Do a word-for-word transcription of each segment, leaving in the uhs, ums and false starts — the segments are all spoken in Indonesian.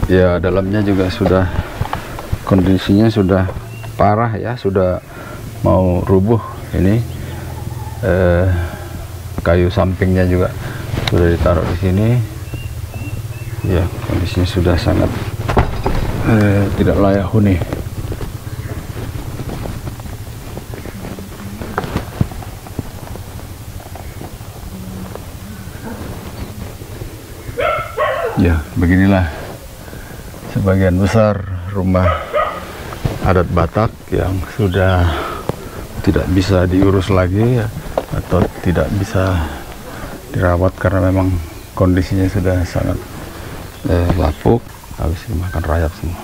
Ya, dalamnya juga sudah kondisinya sudah parah ya, sudah mau rubuh ini. Eh, kayu sampingnya juga sudah ditaruh di sini. Ya, kondisinya sudah sangat eh, tidak layak huni. Ya, beginilah sebagian besar rumah adat Batak yang sudah tidak bisa diurus lagi ya, atau tidak bisa dirawat karena memang kondisinya sudah sangat eh, lapuk, habis dimakan rayap semua.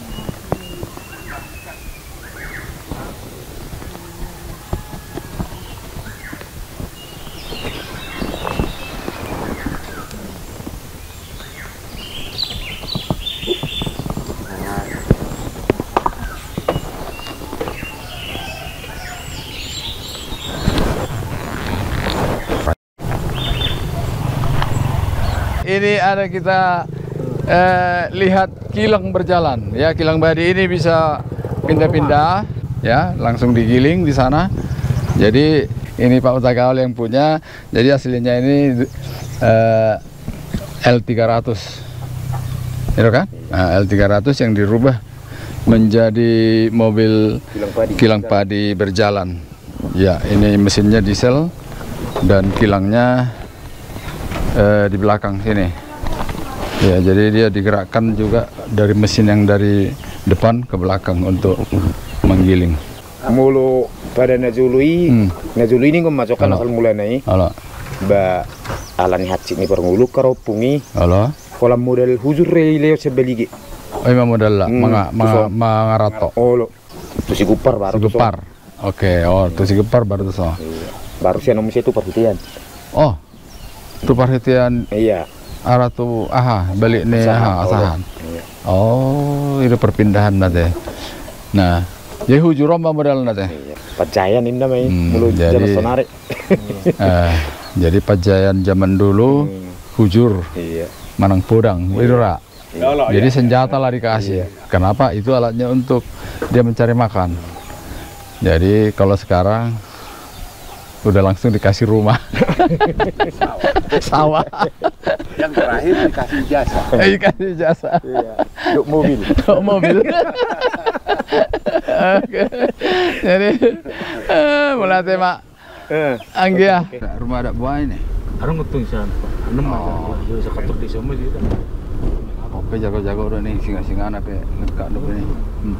Ini ada kita eh, lihat kilang berjalan ya, kilang Badi ini bisa pindah-pindah ya, langsung digiling di sana. Jadi ini Pak Utagaul yang punya, jadi aslinya ini eh, L tiga ratus, itu kan? Nah, L tiga ratus yang dirubah menjadi mobil Kilang padi, kilang padi berjalan. Ya, ini mesinnya diesel dan kilangnya Eh, di belakang sini ya, jadi dia digerakkan juga dari mesin yang dari depan ke belakang untuk menggiling. Mulu pada najului, hmm. najului ini memasukkan asal mula nih. Halo. Ba alani hati ini perngulu karopungi. Halo. Kolam model hujur releo sebeligi. Oh, ini model lah, hmm. manga, manga, mangarato. Oh, lo. Tuh si gupar baru. Si gupar. Oke, okay. Oh, tuh si gupar baru tuh so. Iya. Baru si nomor itu perhatian. Oh. Itu perhatian iya arah tuh aha balik nih aha asahan. Iya. Oh, itu perpindahan nanti. Nah, jadi hujurom modal nanti. Iya. Pajayan ini namanya hmm, mulu jadi, zaman sonare. eh, jadi pajayan zaman dulu hmm. hujur. Iya. Manang podang, iya. Widura. Iya. Jadi senjata lah dikasih. Iya. Kenapa? Itu alatnya untuk dia mencari makan. Jadi kalau sekarang udah langsung dikasih rumah. Sawah. Yang terakhir dikasih jasa. Eh, dikasih jasa. Iya. Untuk mobil. Untuk mobil. Oke. Jadi eh, mulai tema Anggia. Rumah adat buah ini. Ada ngutung sana. Enam Oh. ada. Jadi sekatur di semua juga. Oke, jago-jago udah nih singa-singa apa ngekak dulu nih. Hmm.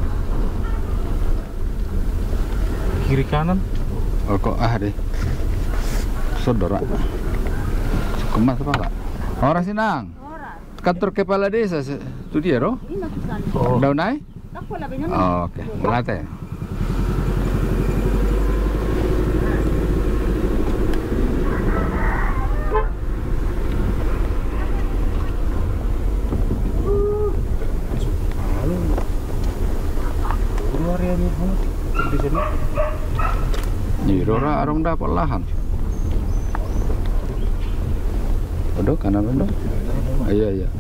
Kiri kanan. Oh, kok ah deh. Saudara. Kemas apa kak? Orang Sinang. Kantor kepala desa itu dia roh? Oh. Daun naik? Oh, oke, melatih. Jirora arung dapat lahan. Aduh, kanan aduh. Ah, iya iya.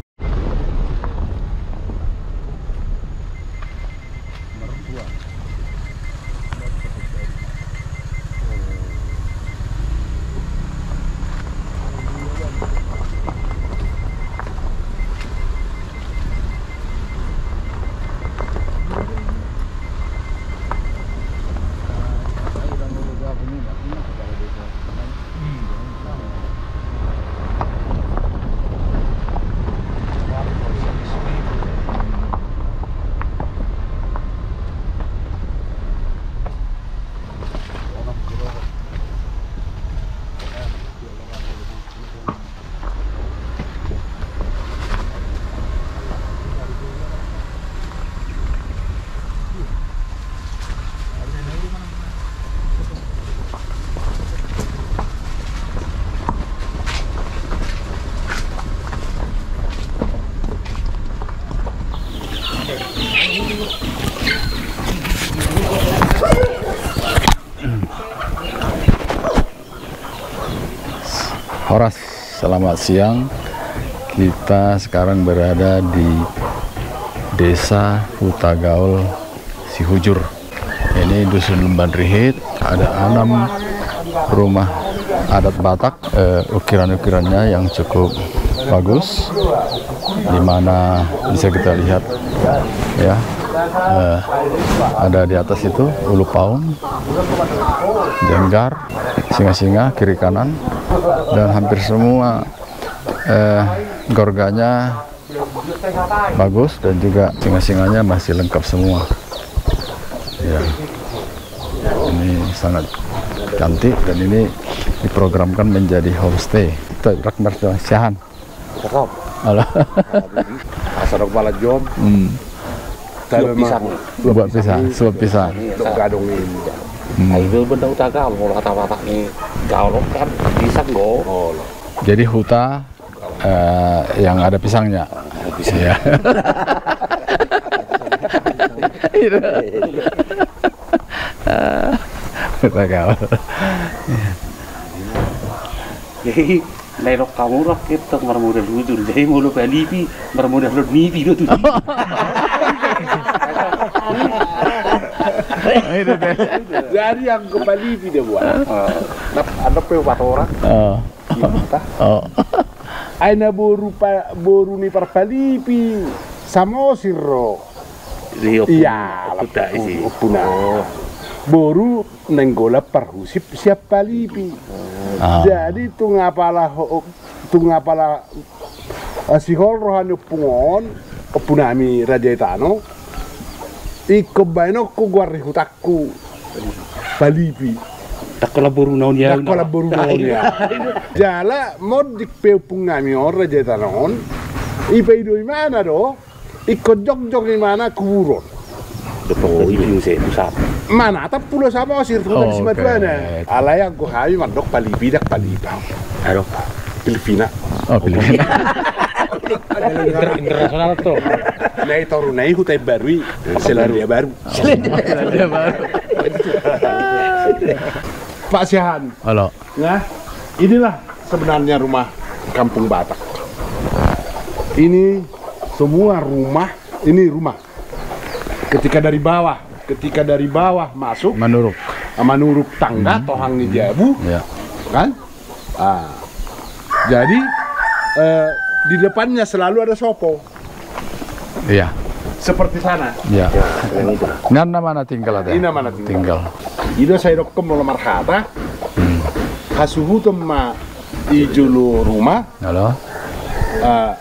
Horas, selamat siang. Kita sekarang berada di Desa Huta Gaul Sihujur. Ini dusun Lemban Rihit. Ada enam rumah adat Batak. Eh, ukiran-ukirannya yang cukup bagus, dimana bisa kita lihat ya. Uh, ada di atas itu ulu paung, jenggar, singa-singa kiri kanan, dan hampir semua uh, gorganya bagus dan juga singa-singanya masih lengkap semua. Ya, ini sangat cantik dan ini diprogramkan menjadi homestay. Tuh, Rakmer tuh, Syahan. Halo. Asal kepala jom. Hmm. Suap pisang, buat pisang, suap pisang. Untuk gadong ini. Itu benda udah gaul, kalau kata-kata ini gaul kan pisang go. Oh, Jadi huta uh, yang ada pisangnya. Pisang. Ya. Huta gaul. Jadi lerok kamu rakit tuh mermudah lucu. Jadi mulu Bali mermudah lu nipi itu. Jadi yang ke Bali dia buat. Ada pe orang. Oh. Oh. Aina boru pa boru ni par Bali pi Samosir. Iya, udah isi. Puna. Boru nenggola parhusip siap Bali pi. Ah. Jadi tu ngapala tu ngapala si hol rohani pungon punami Raja Itano. Iko baino ku guarri hutakku Balipi. Tak kolaboru naon ya. Tak kolaboru naon ya. Jala mod dikpeu pungami on Raja Itanon. Ipe ido imana do? Iko jog-jog imana kuburon. Betul itu sih pusat. Mana tak pulau sama sir tu Oh, di sini mana? Alaya aku kami mandok Balipi dak Balipa. Aduh, Filipina. Oh, Filipina. Internasional tuh. Nai toru nai hutai baru, Selandia Baru. Selandia Baru. Pak Syahan. Halo. Nah, inilah sebenarnya rumah Kampung Batak. Ini semua rumah, ini rumah. Ketika dari bawah, ketika dari bawah masuk, Manuruk. menurut tangga, hmm. tohang ni jabu, Ya. kan? Ah. Jadi eh, di depannya selalu ada sopo, Iya. seperti sana. Ya. Ngana mana tinggal ada? Ina mana tinggal? Tinggal. Ida saya dokem mola marhata, Hmm. hasuhu tema ijulu rumah, Halo. eh,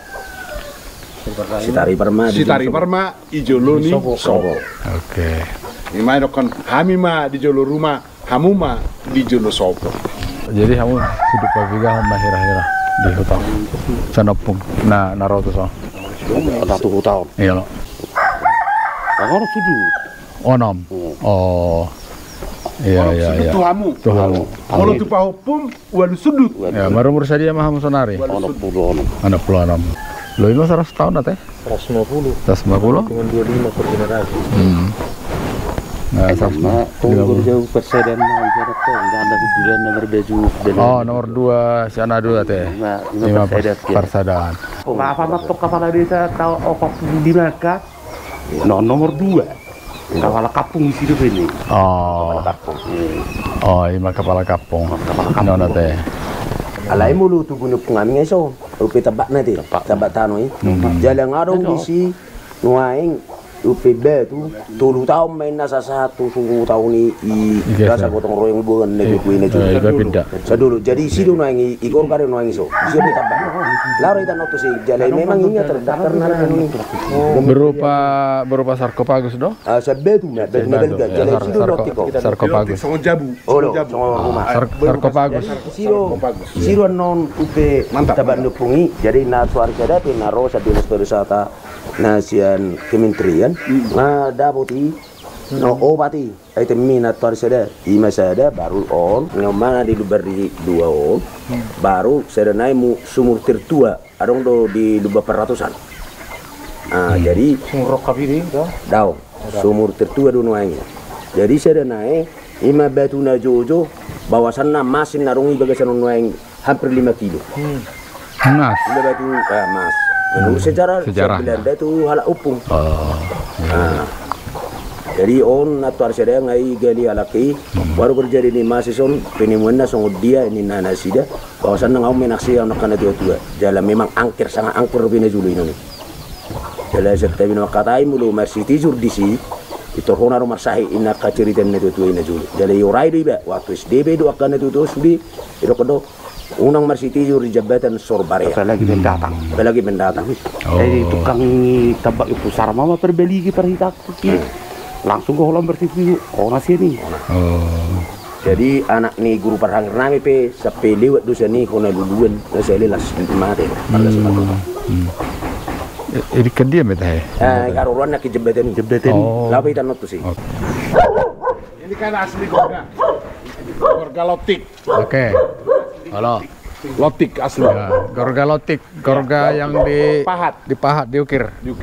Sitari Parma. Sitari Parma ijulu ni sopo. Oke. Imai dokon hami ma di jolo rumah, hamu ma di jolo sopo. Jadi kamu hidup pagiga hamba hira-hira di hutan. Sanopung. Nah, naro tuh so. Satu tahun. Iya lo. Orang sudut. Onom. Oh. Iya iya Sudut iya. tu hamu. Tuh kamu. Kalau tu pahopum walu sudut. Ya, baru umur saya mah sonari. Ono puluh ono. Anak puluh enam. Lo ini seratus tahun atau? seratus lima puluh seratus lima puluh? dengan dua puluh lima per generasi. Hmm. Nah, seratus lima Tunggu puluh. jauh perseden mau jadi tuh enggak ada bulan nomor baju. Oh, nomor dua si Ana dulu teh. Lima persedan. persadaan. Apa apa kepala desa tahu apa di Maka? No, nomor dua. Kepala kampung di situ ini. Oh. Kampung. Oh, lima kepala kapung. Kepala kampung. Nona teh. Alai mulu tu guna pengami eso, upi tabak nanti, tabak tanoi. Jalan ngarong di si nuaing upi be tu tulu tahun main nasa satu sungguh tahun ni i rasa gotong royong bukan negeri kuini tu. Eh, iba pindah. Sadulu jadi si tu nuaing ikor kare nuaing eso, siapa tabak. Lalu kita notu si jalan memang ingat terdaftar nana ini. Berupa berupa sarkofagus do? Ah sebel tu, sebel nebel gak jalan si tu notiko. Sarkofagus. Songo jabu. Oh lo, jabu. sama rumah. Sar- sarkofagus. Siro, siro non upe taban nupungi, jadi na suar kada pe na rosa dinas pariwisata na sian kementerian na daputi no obati ay temina tuar sada ima sada baru on ngomana di beri dua on baru sada nai mu sumur tertua adong do di dua peratusan. Ah jadi Sumur kabiri dah. daw sumur tertua do nuangi. Jadi sada nai ima batu na jojo bawasan na masin narungi bagasan nuangi hampir lima kilo. Mas. Ini batu eh, emas. Menurut sejarah, Sejarah. Belanda itu halak upung. Oh. Nah, jadi on atau ada yang ngai gali alaki baru kerja di masih son penemuannya song dia ini nana sida kawasan ngau menaksi yang nakana tua tua jalan memang angker sangat angker bina julu ini jalan serta bina katai mulu masih tijur di si itu hona rumah sahi ina kaciritan tua tua ini julu jalan yorai doi ba waktu S D B do akan tua tua sudi itu kedo unang masih tijur di jabatan Sorbaria Apalagi mendatang. apalagi mendatang Jadi tukang tabak itu sarma mah perbeli ki perhitak ki. Langsung ke kolam bersih oh nasi ini. Oh. Jadi anak ni guru parang nami pe sampai lewat dosa ni kona luluan nasi lelas mati pada sematu. Ini kan dia metah. Ah karo ruan nak jembatan jembatan Oh. lapi tan tu sih. Ini kan asli gorga. Gorga lotik. Oke. Halo. Lotik asli. Ya, gorga lotik, gorga yang di Pahat. dipahat, diukir. Diukir.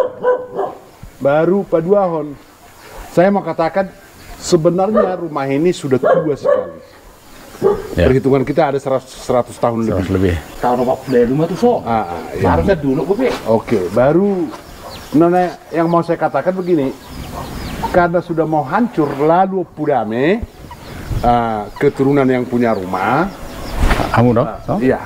Baru Paduahon. Saya mau katakan sebenarnya rumah ini sudah tua sekali. Ya. Perhitungan kita ada seratus, seratus tahun lebih. Seratus lebih. Tahun apa beli rumah tuh so. Ah, ah, iya. Harusnya dulu gue. Oke, baru nona yang mau saya katakan begini, karena sudah mau hancur lalu Pudame ah, keturunan yang punya rumah, Kamu dong? So? iya,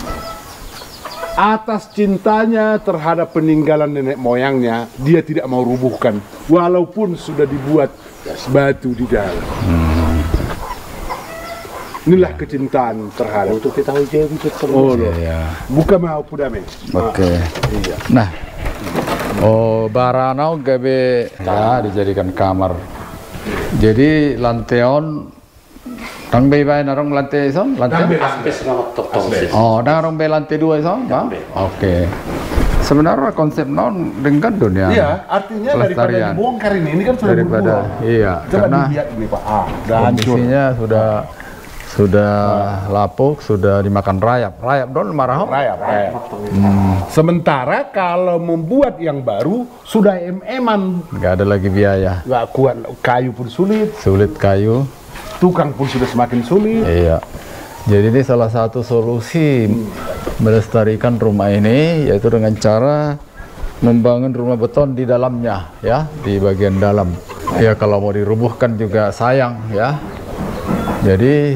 atas cintanya terhadap peninggalan nenek moyangnya, dia tidak mau rubuhkan, walaupun sudah dibuat batu di dalam. Inilah kecintaan terhadap. Untuk kita tahu dia itu Oh, Iya, iya. bukan mau Pudame. Oke. Iya. Nah, oh baranau gabe ya dijadikan kamar. Jadi lanteon tang bay bay narong lantai son lantai. Aspes nggak top Oh, narong bay lantai dua son, Bang? Oke. Sebenarnya konsep non dengan dunia. Iya, artinya daripada Pelestarian. dibongkar ini, ini kan sudah Daripada berbuah. iya, Coba karena dilihat ini Pak, ah, udah hancur. kondisinya sudah sudah lapuk, sudah dimakan rayap. Rayap dong marah. Rayap, rayap. Sementara kalau membuat yang baru sudah em-eman, Nggak ada lagi biaya. nggak kuat, kayu pun sulit, Sulit kayu. tukang pun sudah semakin sulit. Iya. Jadi ini salah satu solusi melestarikan rumah ini yaitu dengan cara membangun rumah beton di dalamnya ya, di bagian dalam. Ya kalau mau dirubuhkan juga sayang ya. Jadi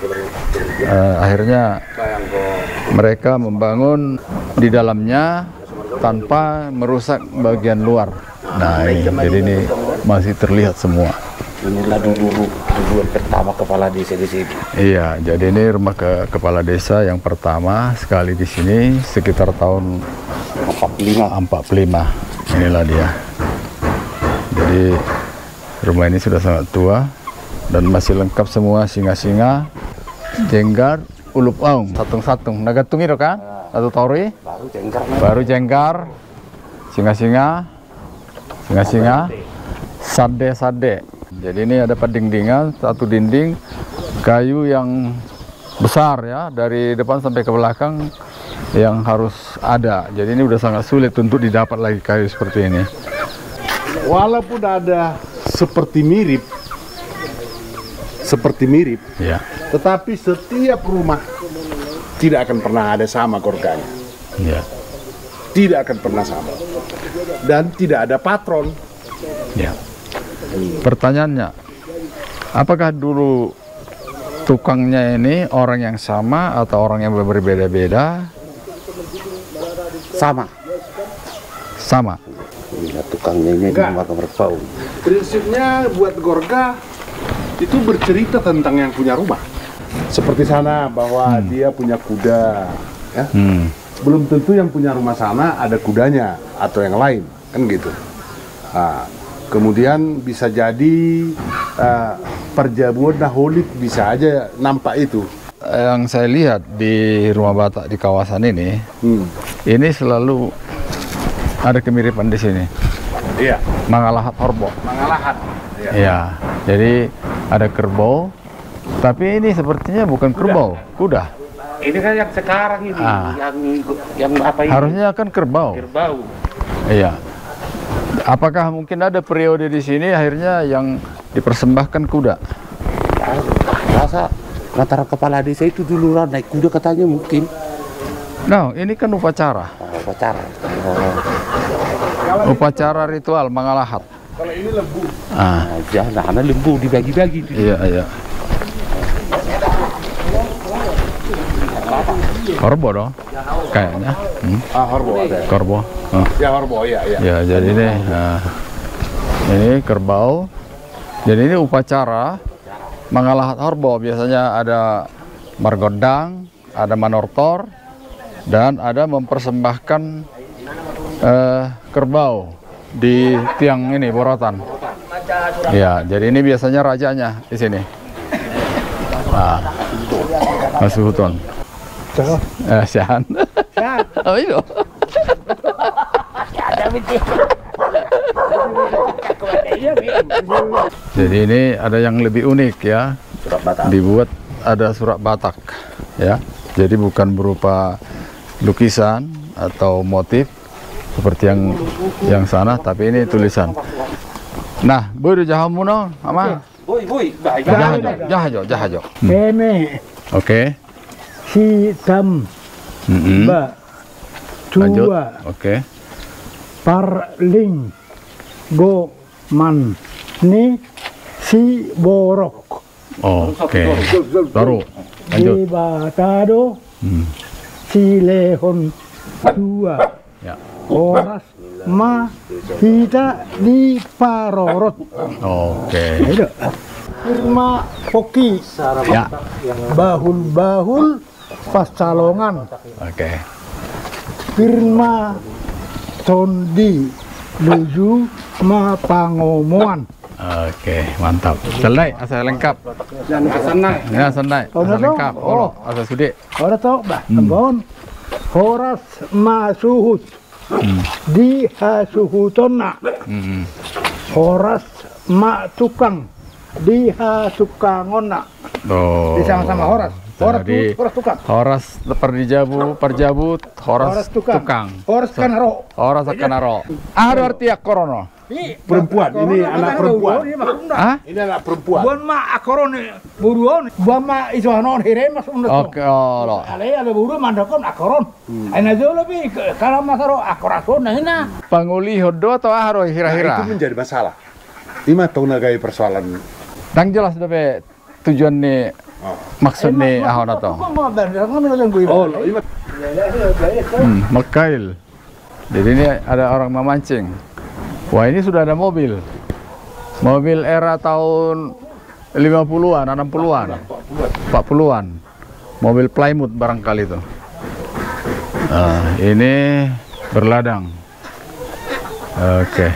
eh, akhirnya mereka membangun di dalamnya tanpa merusak bagian luar. Nah, ini, jadi ini masih terlihat semua. Inilah dulu dulu pertama kepala desa di sini. Iya, jadi ini rumah ke kepala desa yang pertama sekali di sini sekitar tahun Empat lima. empat puluh lima. Inilah dia. Jadi rumah ini sudah sangat tua dan masih lengkap semua singa-singa, jenggar, ulup aung, satung-satung. Nagatung itu kan? Atau tori? Baru jengkar. Baru jenggar, singa-singa, singa-singa, sade-sade. Jadi ini ada pendingdingan, satu dinding kayu yang besar ya, dari depan sampai ke belakang yang harus ada. Jadi ini udah sangat sulit untuk didapat lagi kayu seperti ini. Walaupun ada seperti mirip, seperti mirip, Ya, tetapi setiap rumah tidak akan pernah ada sama gorganya. ya, Tidak akan pernah sama. Dan tidak ada patron. ya. Pertanyaannya, apakah dulu tukangnya ini orang yang sama atau orang yang berbeda-beda? Sama. Sama. Inilah tukangnya ini Enggak. nomor nomor bau. Prinsipnya buat gorga itu bercerita tentang yang punya rumah. Seperti sana bahwa dia punya kuda, ya. Hmm. Belum tentu yang punya rumah sana ada kudanya atau yang lain, kan gitu. Nah, kemudian bisa jadi uh, perjamuan naholit bisa aja nampak itu. Yang saya lihat di rumah Batak di kawasan ini, Hmm. ini selalu ada kemiripan di sini. Iya, Mangalahat Horbo. Mangalahat. Iya. Ya, jadi ada kerbau, tapi ini sepertinya bukan kerbau, kuda. Ini kan yang sekarang ini, Ah. yang yang apa ini? Harusnya kan kerbau. Kerbau. Iya. Apakah mungkin ada periode di sini akhirnya yang dipersembahkan kuda? Rasa antara kepala desa itu dulu lah naik kuda katanya mungkin. Nah, ini kan upacara. Oh, upacara. Oh. Upacara ritual Mangalahat. Kalau ini lembu. Ah, Nah, karena lembu dibagi-bagi. iya, iya. Korbo dong, kayaknya. Hmm? Ah, horbo ada. Korbo. Ah. Ya horbo, ya, ya. Ya, jadi ini, nah, ini kerbau. Jadi ini upacara Mangalahat Horbo. Biasanya ada margodang, ada manortor, dan ada mempersembahkan eh, kerbau di tiang ini borotan. Ya, jadi ini biasanya rajanya di sini. Nah, Mas Huton. Eh, Syahan. Oh, itu. Jadi ini ada yang lebih unik ya. Surat Batak. Dibuat ada surat Batak ya. Jadi bukan berupa lukisan atau motif seperti yang yang sana, tapi ini tulisan. Nah, boy jahamuno, ama. Boy, boy, baik. Jahajo, jahajo, jahajo. Hmm. Kene Oke. si tam Mm-mm. ba Lanjut. tua Oke. parling go man ni si borok Oke. Baru lanjut. di batado Hmm. si lehon tua Ya. oras ma kita di parorot. Oke. Ayo. Firma Poki Ya. bahul-bahul pascalongan. Oke. Firma Tondi Luju ma pangomoan. Oke, mantap. Selesai, asal lengkap. Ya, selesai. Oh, Asal betul? lengkap. Oh. Oh, asal sudik. Ora tau bah, kembon. Horas ma suhut. Di hasuhutonna. Hmm. Horas ma tukang. Di hasukangonna. Oh. Di sama-sama horas. Horas Jadi, tu- horas tukang. Horas perdijabu, perjabut, horas, Horas tukang. tukang. Horas kanaro. Horas akanaro. Ada arti akorono. Perempuan, ini anak perempuan. Hah? Ini anak perempuan. Buan ma akoron buruon. Buan ma isohanon hire mas undat. Oke, oh, lo. Ale ale buru mandakon akoron. Aina jo lebih kalau masaro akorason nah ina. Panguli hodo atau aharo Nah, itu hira-hira? menjadi masalah. Lima tahun nagai persoalan. Tang jelas dapat tujuan nih, maksud nih ahon atau? Oh, lima. Hmm, Mekail. Jadi ini ada orang memancing. Wah, ini sudah ada mobil. Mobil era tahun lima puluhan, enam puluhan, empat puluhan. Mobil Plymouth barangkali itu. Nah, ini berladang. Oke.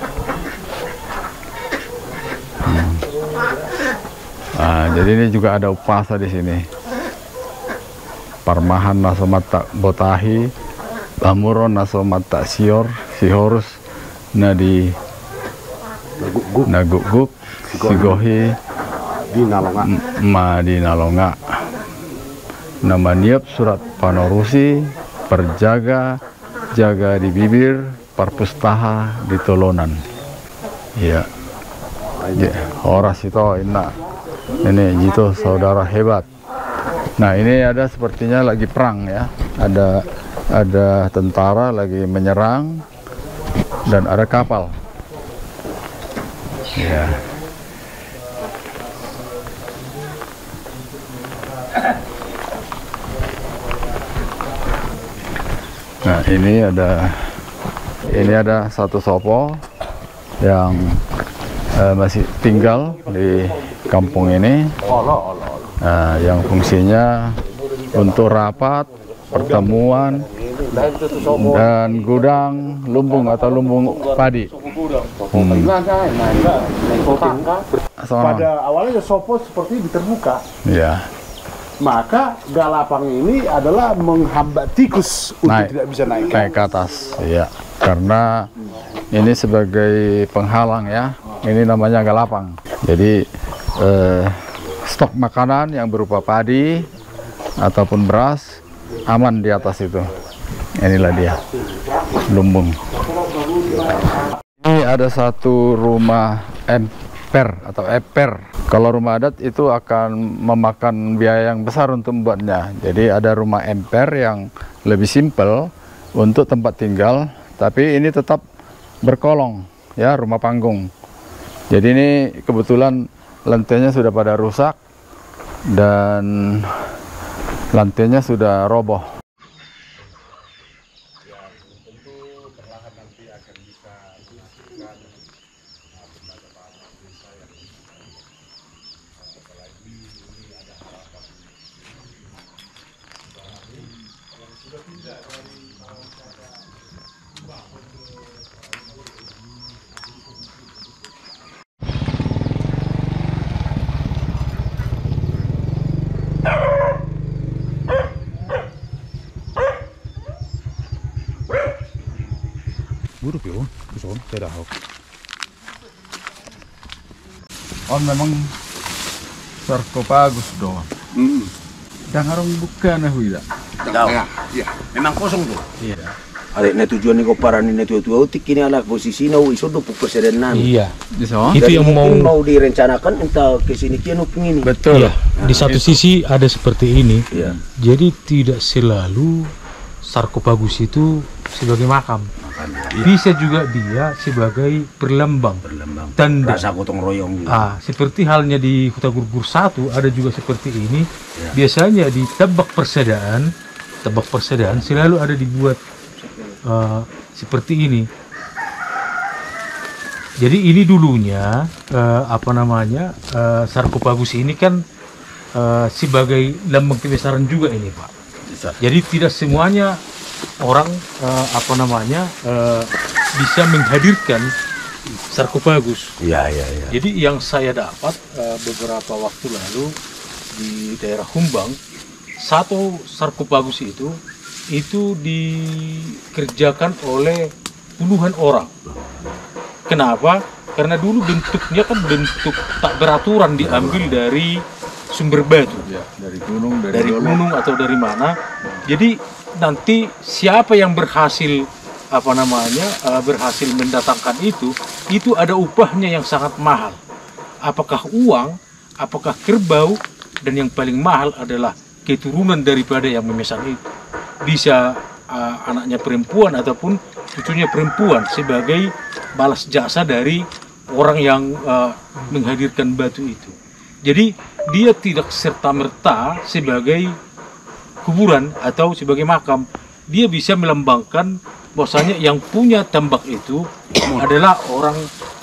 Hmm. Nah, jadi ini juga ada upasa di sini. Parmahan nasomata botahi, bamuron nasomata sior, sihorus, nadi naguguk, sigohi, Di Nalonga. ma di nalonga. Nama niap surat panorusi, perjaga, jaga di bibir, parpustaha di tolonan. Iya. Ya, horas itu enak. Ini gitu saudara hebat. Nah, ini ada sepertinya lagi perang ya. Ada ada tentara lagi menyerang dan ada kapal. Ya. Nah, ini ada ini ada satu sopo yang eh, masih tinggal di kampung ini. Nah, yang fungsinya untuk rapat, pertemuan, dan gudang lumbung atau lumbung padi. Hmm. Sama. Pada awalnya Sopo seperti ini terbuka. Ya. Maka Galapang ini adalah menghambat tikus untuk Naik. tidak bisa naik. Naik ke atas, ya. Karena ini sebagai penghalang ya. Ini namanya galapang. Jadi eh, stok makanan yang berupa padi ataupun beras aman di atas itu. Inilah dia, lumbung. Ini ada satu rumah emper atau eper Kalau rumah adat itu akan memakan biaya yang besar untuk membuatnya. Jadi ada rumah emper yang lebih simpel untuk tempat tinggal, tapi ini tetap berkolong, ya, rumah panggung. Jadi ini kebetulan lantainya sudah pada rusak dan lantainya sudah roboh. Buruk ya, Son, tidak tahu. Oh, memang sarkofagus doang. Hmm. Dan orang bukan ya, Wida. Tahu. Iya. Memang kosong tuh. Iya. Ada na tujuan ni ko para ni na tujuan utik kini ala posisi na iso do presiden namin. Iya. Bisa. Itu Jadi yang mungkin mau- mau direncanakan entah ke sini kian uping ini. Betul. Iya. Di satu sisi ada seperti ini. Iya. Jadi tidak selalu sarkofagus itu sebagai makam. Bisa juga dia sebagai perlambang. Berlambang. Tanda. Rasa gotong royong juga. Ah, seperti halnya di Kota Gurgur satu ada juga seperti ini. Ya. Biasanya di tebak persedaan, tebak persedaan selalu ada dibuat uh, seperti ini. Jadi ini dulunya uh, apa namanya uh, sarkofagus ini kan uh, sebagai lambang kebesaran juga ini, Pak. Jadi tidak semuanya orang uh, apa namanya uh, bisa menghadirkan sarkofagus. Iya, iya, iya. Jadi yang saya dapat uh, beberapa waktu lalu di daerah Humbang, satu sarkofagus itu itu dikerjakan oleh puluhan orang. Kenapa? Karena dulu bentuknya kan bentuk tak beraturan, diambil dari sumber batu, Ya, dari gunung, dari, dari dolok. gunung atau dari mana. Jadi nanti siapa yang berhasil apa namanya uh, berhasil mendatangkan itu, itu ada upahnya yang sangat mahal. Apakah uang, apakah kerbau, dan yang paling mahal adalah keturunan daripada yang memesan itu. Bisa uh, anaknya perempuan ataupun cucunya perempuan sebagai balas jasa dari orang yang uh, menghadirkan batu itu. Jadi dia tidak serta-merta sebagai kuburan atau sebagai makam. Dia bisa melambangkan bahwasanya yang punya tambak itu adalah orang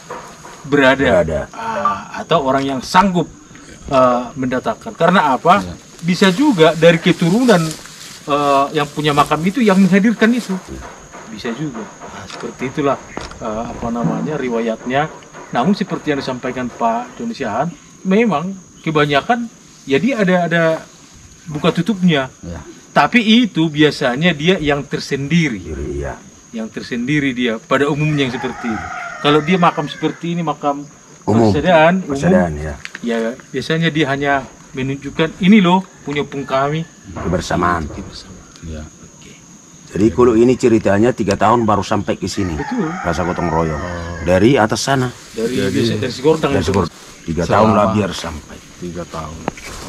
berada, Berada. ah, atau orang yang sanggup uh, mendatangkan. Karena apa? Bisa juga dari keturunan uh, yang punya makam itu yang menghadirkan itu. Bisa juga. Nah, seperti itulah uh, apa namanya riwayatnya. Namun seperti yang disampaikan Pak Doni Siahaan, memang kebanyakan jadi ada ada buka tutupnya. Ya. Tapi itu biasanya dia yang tersendiri. Iya. Yang tersendiri dia pada umumnya yang seperti itu. Kalau dia makam seperti ini, makam Umum. persediaan, umum, Persediaan, ya. ya biasanya dia hanya menunjukkan ini loh punya pung kami Kebersamaan. bersama. Ya. Oke. Jadi kalau ini ceritanya tiga tahun baru sampai ke sini. Betul. Rasa gotong royong. Dari atas sana. Dari biasa- dari Sigordang Dari itu. Sigor- Tiga tahun Selama- lah biar sampai. Tiga tahun.